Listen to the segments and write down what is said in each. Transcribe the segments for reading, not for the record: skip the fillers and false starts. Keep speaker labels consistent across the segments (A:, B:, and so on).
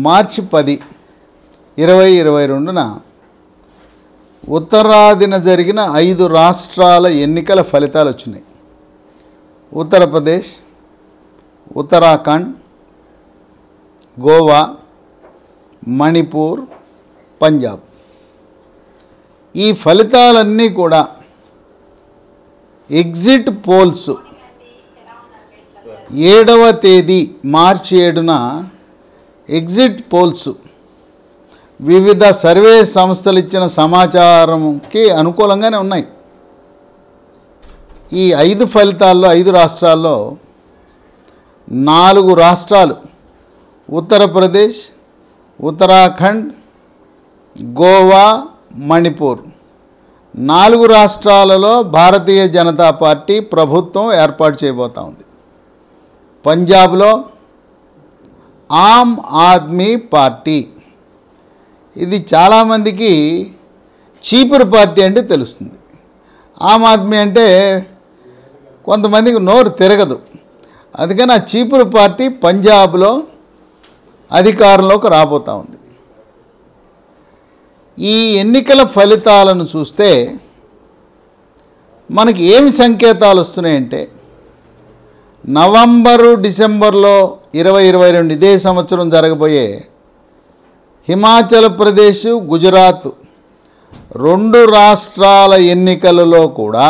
A: మార్చి 10, 2022న ఉత్తరాదిన జరిగిన 5 రాష్ట్రాల ఎన్నికల ఫలితాలు వచ్చినాయి. ఉత్తరప్రదేశ్, ఉత్తరాఖండ్, గోవా, మణిపూర్, పంజాబ్. ఈ ఫలితాలన్నీ కూడా ఎగ్జిట్ పోల్స్ 7వ తేదీ మార్చి 7న ఎగ్జిట్ పోల్స్ వివిధ సర్వే సంస్థలు ఇచ్చిన సమాచారంకి అనుకూలంగానే ఉన్నాయి. ఈ 5 ఫలితాల్లో 5 రాష్ట్రాల్లో 4 రాష్ట్రాలు ఉత్తరప్రదేశ్, ఉత్తరాఖండ్, గోవా, మణిపూర్ 4 రాష్ట్రాలలో భారతీయ జనతా పార్టీ ప్రభుత్వం ఏర్పాటు చేయబోతా ఉంది. పంజాబ్లో ఆమ్ ఆద్మీ పార్టీ, ఇది చాలామందికి చీపురు పార్టీ అంటే తెలుస్తుంది. ఆమ్ ఆద్మీ అంటే కొంతమందికి నోరు తిరగదు, అందుకని ఆ చీపురు పార్టీ పంజాబ్లో అధికారంలోకి రాబోతూ ఉంది. ఈ ఎన్నికల ఫలితాలను చూస్తే మనకి ఏమి సంకేతాలు వస్తున్నాయంటే, నవంబరు డిసెంబర్లో 2022 ఇదే సంవత్సరం జరగబోయే హిమాచల్ ప్రదేశ్, గుజరాత్ 2 రాష్ట్రాల ఎన్నికలలో కూడా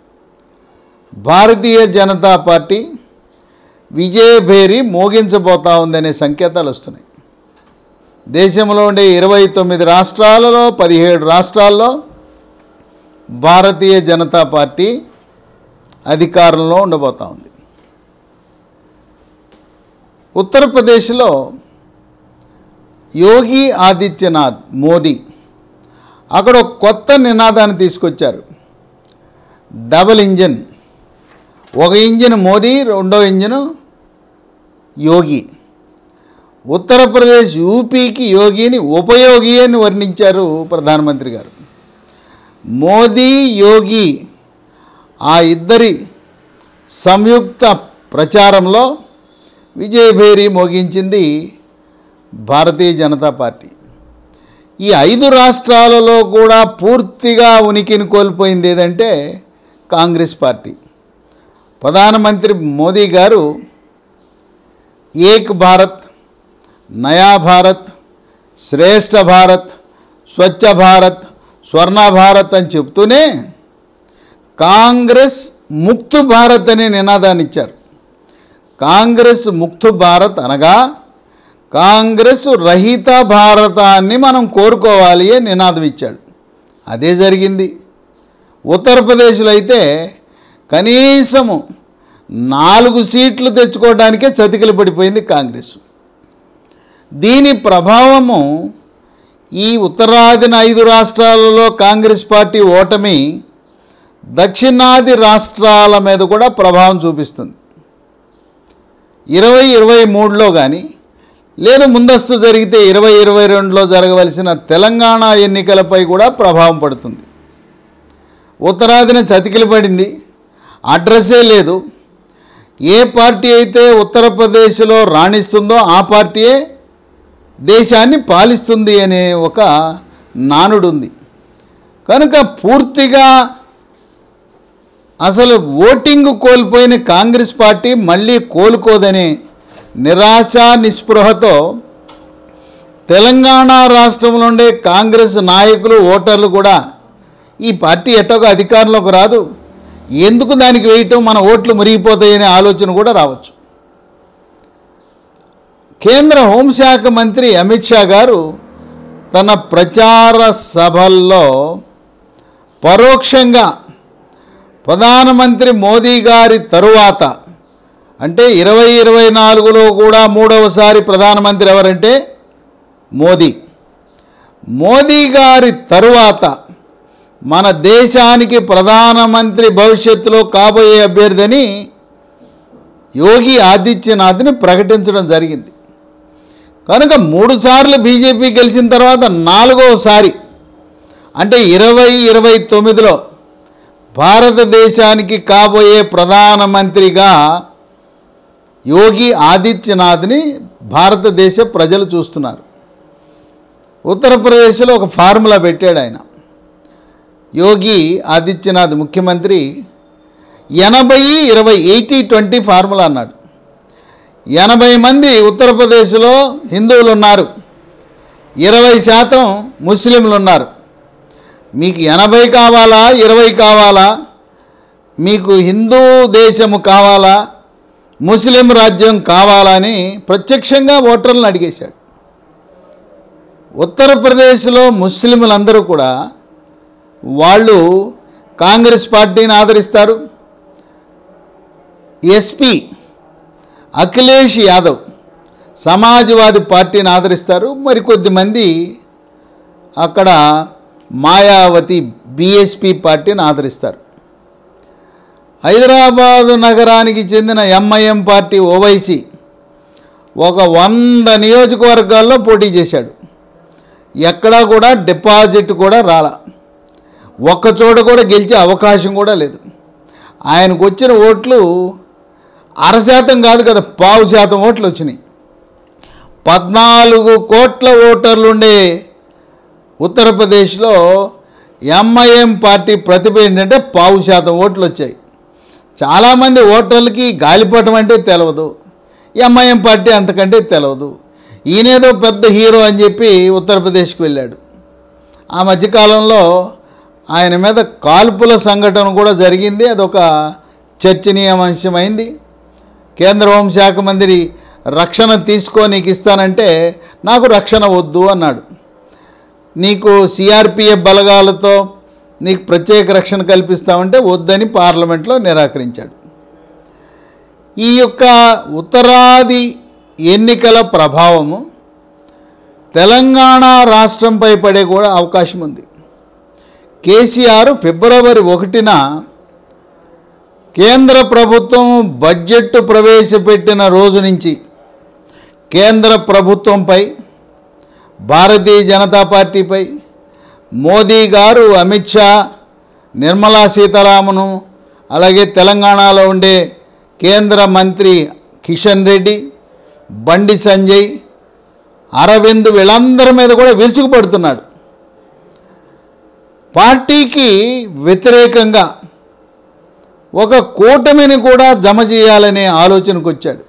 A: భారతీయ జనతా పార్టీ విజయభేరి మోగించబోతా ఉందనే సంకేతాలు వస్తున్నాయి. దేశంలో ఉండే 29 రాష్ట్రాలలో 17 రాష్ట్రాల్లో భారతీయ జనతా పార్టీ అధికారంలో ఉండబోతా ఉంది. ఉత్తరప్రదేశ్లో యోగి ఆదిత్యనాథ్ మోదీ అక్కడ ఒక కొత్త నినాదాన్ని తీసుకొచ్చారు. డబుల్ ఇంజిన్, ఒక ఇంజిన్ మోదీ, రెండో ఇంజిన్ యోగి. ఉత్తరప్రదేశ్, యూపీకి యోగిని ఉపయోగి అని వర్ణించారు ప్రధానమంత్రి గారు. మోదీ, యోగి ఆ ఇద్దరి సంయుక్త ప్రచారంలో విజయభేరి మోగించింది భారతీయ జనతా పార్టీ. ఈ 5 రాష్ట్రాలలో కూడా పూర్తిగా ఉనికిని కోల్పోయింది ఏదంటే కాంగ్రెస్ పార్టీ. ప్రధానమంత్రి మోదీ గారు ఏక్ భారత్, నయా భారత్, శ్రేష్ఠ భారత్, స్వచ్ఛ భారత్, స్వర్ణ భారత్ అని చెప్తూనే కాంగ్రెస్ ముక్త్ భారత్ అనే నినాదాన్ని ఇచ్చారు. కాంగ్రెస్ ముక్త్ భారత్ అనగా కాంగ్రెస్ రహిత భారతాన్ని మనం కోరుకోవాలి అని నినాదం ఇచ్చాడు. అదే జరిగింది. ఉత్తరప్రదేశ్లో అయితే కనీసము 4 సీట్లు తెచ్చుకోవడానికే చతికిల పడిపోయింది కాంగ్రెస్. దీని ప్రభావము ఈ ఉత్తరాదిన 5 రాష్ట్రాలలో కాంగ్రెస్ పార్టీ ఓటమి దక్షిణాది రాష్ట్రాల మీద కూడా ప్రభావం చూపిస్తుంది. 2023లో కానీ లేదు ముందస్తు జరిగితే 2022లో జరగవలసిన తెలంగాణ ఎన్నికలపై కూడా ప్రభావం పడుతుంది. ఉత్తరాదిన చతికిల పడింది, అడ్రస్సే లేదు. ఏ పార్టీ అయితే ఉత్తరప్రదేశ్లో రాణిస్తుందో ఆ పార్టీయే దేశాన్ని పాలిస్తుంది అనే ఒక నానుడు ఉంది. కనుక పూర్తిగా అసలు ఓటింగ్ కోల్పోయిన కాంగ్రెస్ పార్టీ మళ్ళీ కోలుకోదనే నిరాశ నిస్పృహతో తెలంగాణ రాష్ట్రంలో ఉండే కాంగ్రెస్ నాయకులు, ఓటర్లు కూడా ఈ పార్టీ ఎట్టగా అధికారంలోకి రాదు, ఎందుకు దానికి వేయటం, మన ఓట్లు మురిగిపోతాయనే ఆలోచన కూడా రావచ్చు. కేంద్ర హోంశాఖ మంత్రి అమిత్ షా గారు తన ప్రచార సభల్లో పరోక్షంగా ప్రధానమంత్రి మోదీ గారి తరువాత అంటే 2024లో కూడా 3వసారి ప్రధానమంత్రి ఎవరంటే మోదీ గారి తరువాత మన దేశానికి ప్రధానమంత్రి భవిష్యత్తులో కాబోయే అభ్యర్థిని యోగి ఆదిత్యనాథ్ని ప్రకటించడం జరిగింది. కనుక 3 సార్లు బీజేపీ గెలిచిన తర్వాత 4వసారి అంటే 2029లో భారతదేశానికి కాబోయే ప్రధానమంత్రిగా యోగి ఆదిత్యనాథ్ని భారతదేశ ప్రజలు చూస్తున్నారు. ఉత్తరప్రదేశ్లో ఒక ఫార్ములా పెట్టాడు ఆయన. యోగి ఆదిత్యనాథ్ ముఖ్యమంత్రి 80-20 80-20 ఫార్ములా అన్నాడు. 80 మంది ఉత్తరప్రదేశ్లో హిందువులు ఉన్నారు, 20% ముస్లింలు ఉన్నారు. మీకు 80 కావాలా 20 కావాలా, మీకు హిందూ దేశము కావాలా ముస్లిం రాజ్యం కావాలా అని ప్రత్యక్షంగా ఓటర్లను అడిగేశాడు. ఉత్తరప్రదేశ్లో ముస్లింలందరూ కూడా వాళ్ళు కాంగ్రెస్ పార్టీని ఆదరిస్తారు. ఎస్పీ అఖిలేష్ యాదవ్ సమాజ్వాదీ పార్టీని ఆదరిస్తారు. మరికొద్దిమంది అక్కడ మాయావతి బీఎస్పీ పార్టీని ఆదరిస్తారు. హైదరాబాదు నగరానికి చెందిన ఎంఐఎం పార్టీ ఓవైసీ ఒక 100 నియోజకవర్గాల్లో పోటీ చేశాడు. ఎక్కడా కూడా డిపాజిట్ కూడా రాలా, ఒక్కచోట కూడా గెలిచే అవకాశం కూడా లేదు. ఆయనకు వచ్చిన ఓట్లు 0.5% కాదు కదా, 0.5% ఓట్లు వచ్చినాయి. 14 కోట్ల ఓటర్లుండే ఉత్తరప్రదేశ్లో ఎంఐఎం పార్టీ ప్రతిభ ఏంటంటే 0.5% ఓట్లు వచ్చాయి. చాలామంది ఓటర్లకి గాలిపటం అంటే తెలియదు, ఎంఐఎం పార్టీ అంతకంటే తెలియదు. ఈయనేదో పెద్ద హీరో అని చెప్పి ఉత్తరప్రదేశ్కి వెళ్ళాడు. ఆ మధ్యకాలంలో ఆయన మీద కాల్పుల సంఘటన కూడా జరిగింది, అదొక చర్చనీయాంశమైంది. కేంద్ర హోంశాఖ మంత్రి రక్షణ తీసుకో నీకు ఇస్తానంటే నాకు రక్షణ వద్దు అన్నాడు. నీకు సిఆర్పిఎఫ్ బలగాలతో నీకు ప్రత్యేక రక్షణ కల్పిస్తామంటే వద్దని పార్లమెంట్లో నిరాకరించాడు. ఈ యొక్క ఉత్తరాది ఎన్నికల ప్రభావము తెలంగాణ రాష్ట్రంపై పడే కూడా అవకాశం ఉంది. కేసీఆర్ ఫిబ్రవరి 1న కేంద్ర ప్రభుత్వం బడ్జెట్ ప్రవేశపెట్టిన రోజు నుంచి కేంద్ర ప్రభుత్వంపై, భారతీయ జనతా పార్టీపై మోదీ గారు, అమిత్ షా, నిర్మలా సీతారామన్, అలాగే తెలంగాణలో ఉండే కేంద్ర మంత్రి కిషన్ రెడ్డి, బండి సంజయ్, అరవింద్ వీళ్ళందరి మీద కూడా విరుచుకుపడుతున్నాడు. పార్టీకి వ్యతిరేకంగా ఒక కూటమిని కూడా జమ చేయాలనే ఆలోచనకు వచ్చాడు.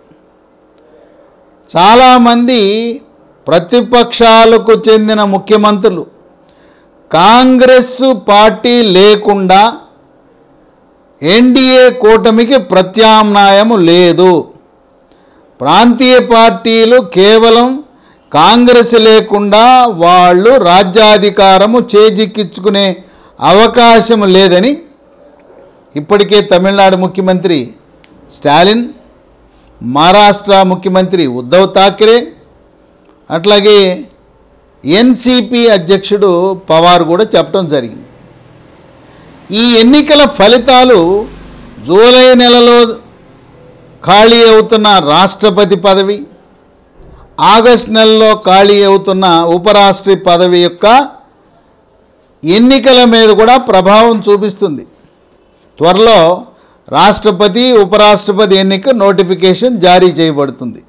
A: చాలామంది ప్రతిపక్షాలకు చెందిన ముఖ్యమంత్రులు కాంగ్రెస్ పార్టీ లేకుండా ఎన్డీఏ కూటమికి ప్రత్యామ్నాయం లేదు, ప్రాంతీయ పార్టీలు కేవలం కాంగ్రెస్ లేకుండా వాళ్ళు రాజ్యాధికారము చేజిక్కించుకునే అవకాశం లేదని ఇప్పటికే తమిళనాడు ముఖ్యమంత్రి స్టాలిన్, మహారాష్ట్ర ముఖ్యమంత్రి ఉద్ధవ్ ఠాక్రే, అట్లాగే ఎన్సీపీ అధ్యక్షుడు పవార్ కూడా చెప్పడం జరిగింది. ఈ ఎన్నికల ఫలితాలు జూలై నెలలో ఖాళీ అవుతున్న రాష్ట్రపతి పదవి, ఆగస్టు నెలలో ఖాళీ అవుతున్న ఉపరాష్ట్రపతి పదవి యొక్క ఎన్నికల మీద కూడా ప్రభావం చూపిస్తుంది. త్వరలో రాష్ట్రపతి, ఉపరాష్ట్రపతి ఎన్నిక నోటిఫికేషన్ జారీ చేయబడుతుంది.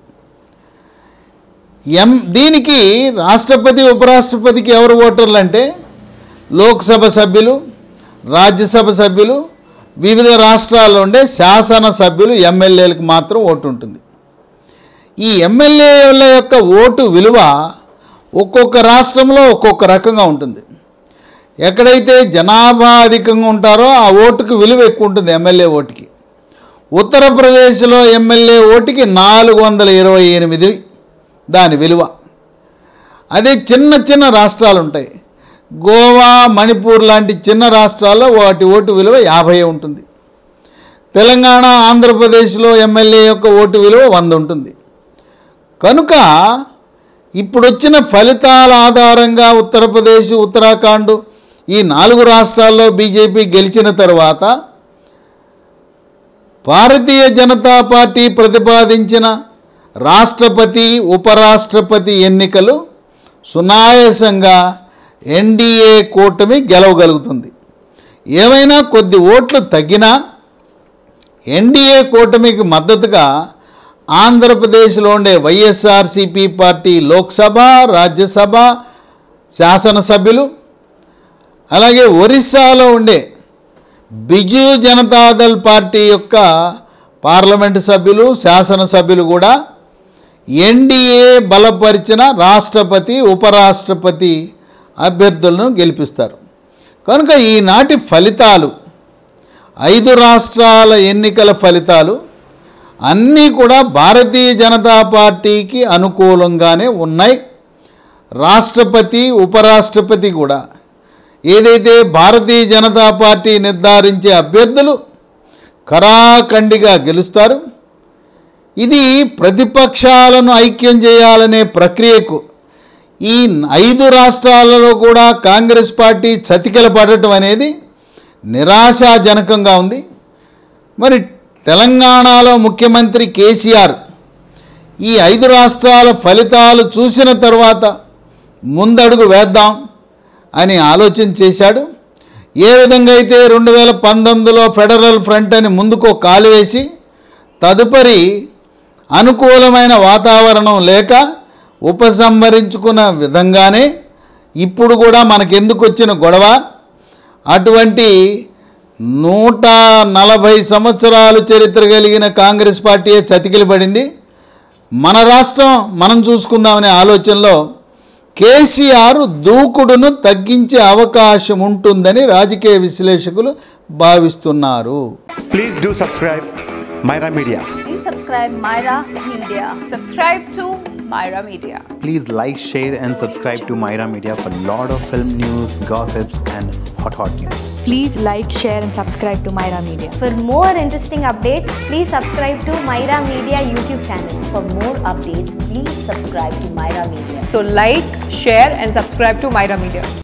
A: దీనికి రాష్ట్రపతి, ఉపరాష్ట్రపతికి ఎవరు ఓటర్లు అంటే లోక్సభ సభ్యులు, రాజ్యసభ సభ్యులు, వివిధ రాష్ట్రాల్లో ఉండే శాసన సభ్యులు, ఎమ్మెల్యేలకు మాత్రం ఓటు ఉంటుంది. ఈ ఎమ్మెల్యేల యొక్క ఓటు విలువ ఒక్కొక్క రాష్ట్రంలో ఒక్కొక్క రకంగా ఉంటుంది. ఎక్కడైతే జనాభా అధికంగా ఉంటారో ఆ ఓటుకు విలువ ఎక్కువ ఉంటుంది. ఎమ్మెల్యే ఓటుకి ఉత్తరప్రదేశ్లో ఎమ్మెల్యే ఓటుకి 428 దాని విలువ. అదే చిన్న చిన్న రాష్ట్రాలు ఉంటాయి, గోవా, మణిపూర్ లాంటి చిన్న రాష్ట్రాల్లో వాటి ఓటు విలువ 50 ఉంటుంది. తెలంగాణ, ఆంధ్రప్రదేశ్లో ఎమ్మెల్యే యొక్క ఓటు విలువ 100 ఉంటుంది. కనుక ఇప్పుడు వచ్చిన ఫలితాల ఆధారంగా ఉత్తరప్రదేశ్, ఉత్తరాఖండ్ ఈ 4 రాష్ట్రాల్లో బీజేపీ గెలిచిన తర్వాత భారతీయ జనతా పార్టీ ప్రతిపాదించిన రాష్ట్రపతి, ఉపరాష్ట్రపతి ఎన్నికలు సునాయాసంగా ఎన్డీఏ కూటమి గెలవగలుగుతుంది. ఏమైనా కొద్ది ఓట్లు తగ్గినా ఎన్డీఏ కూటమికి మద్దతుగా ఆంధ్రప్రదేశ్లో ఉండే వైఎస్ఆర్సిపి పార్టీ లోక్సభ, రాజ్యసభ, శాసనసభ్యులు, అలాగే ఒరిస్సాలో ఉండే బిజు జనతాదళ్ పార్టీ యొక్క పార్లమెంటు సభ్యులు, శాసనసభ్యులు కూడా ఎన్డీఏ బలపరిచిన రాష్ట్రపతి, ఉపరాష్ట్రపతి అభ్యర్థులను గెలిపిస్తారు. కనుక ఈనాటి ఫలితాలు, 5 రాష్ట్రాల ఎన్నికల ఫలితాలు అన్నీ కూడా భారతీయ జనతా పార్టీకి అనుకూలంగానే ఉన్నాయి. రాష్ట్రపతి, ఉపరాష్ట్రపతి కూడా ఏదైతే భారతీయ జనతా పార్టీ నిర్ధారించే అభ్యర్థులు ఖరాఖండిగా గెలుస్తారు. ఇది ప్రతిపక్షాలను ఐక్యం చేయాలనే ప్రక్రియకు ఈ 5 రాష్ట్రాలలో కూడా కాంగ్రెస్ పార్టీ చతికిల పడటం అనేది నిరాశాజనకంగా ఉంది. మరి తెలంగాణలో ముఖ్యమంత్రి కేసీఆర్ ఈ 5 రాష్ట్రాల ఫలితాలు చూసిన తర్వాత ముందడుగు వేద్దాం అని ఆలోచన చేశాడు. ఏ విధంగా అయితే 2019లో ఫెడరల్ ఫ్రంట్ అని ముందుకో కాలు వేసి తదుపరి అనుకూలమైన వాతావరణం లేక ఉపసంహరించుకున్న విధంగానే ఇప్పుడు కూడా మనకెందుకు వచ్చిన గొడవ, అటువంటి 140 సంవత్సరాలు చరిత్ర కలిగిన కాంగ్రెస్ పార్టీ చతికిల పడింది. మన రాష్ట్రం మనం చూసుకుందామనే ఆలోచనలో కేసీఆర్ దూకుడును తగ్గించే అవకాశం ఉంటుందని రాజకీయ విశ్లేషకులు భావిస్తున్నారు.
B: Please do subscribe Myra Media.
C: Please subscribe Myra Media. Subscribe to Myra Media.
D: Please like, share and subscribe to Myra Media for lot of film news, gossips and hot news.
E: Please like, share and subscribe to Myra Media.
C: For more interesting updates, please subscribe to Myra Media YouTube channel. For more updates, please subscribe to Myra Media.
F: So like, share and subscribe to Myra Media.